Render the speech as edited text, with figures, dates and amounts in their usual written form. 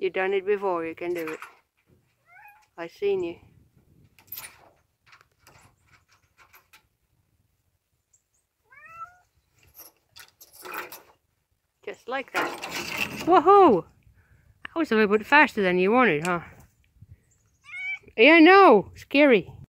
You done it before, you can do it. I seen you. Just like that. Woohoo! That was a little bit faster than you wanted, huh? Yeah, no! Scary.